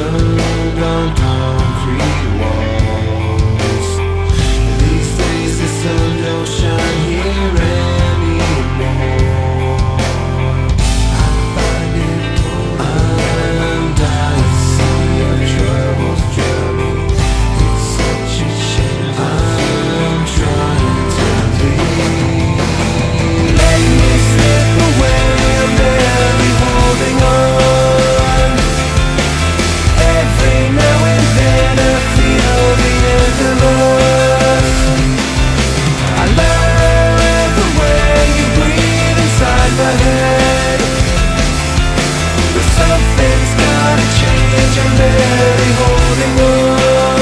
burned on concrete walls. These days the sun don't shine here anymore. I'm dying to see your troubles trouble. It's such a shame. I'm trying to leave. Let me slip away, I'm barely holding on. Every now and then I feel the end of us. I love the way you breathe inside my head, but something's gotta change, I'm barely holding on.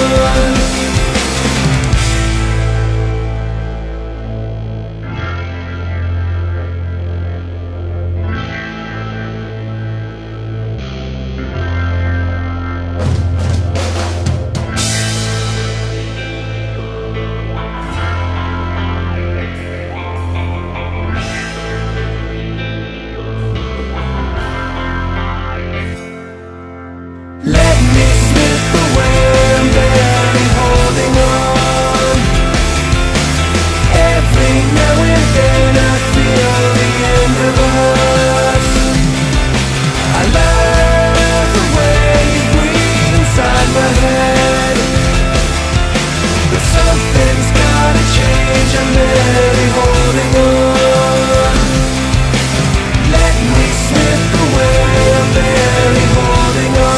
Let me slip away, I'm barely holding on. Every now and then I feel the end of us. I love the way you breathe inside my head, but something's gotta change, I'm barely holding on. Let me slip away, I'm barely holding on.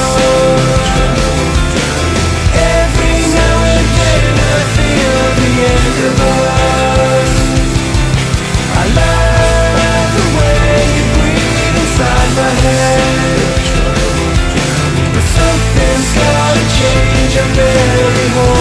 Every now and then I feel the end of us. I love the way you breathe inside my head, but something's gotta change, I'm barely holding on.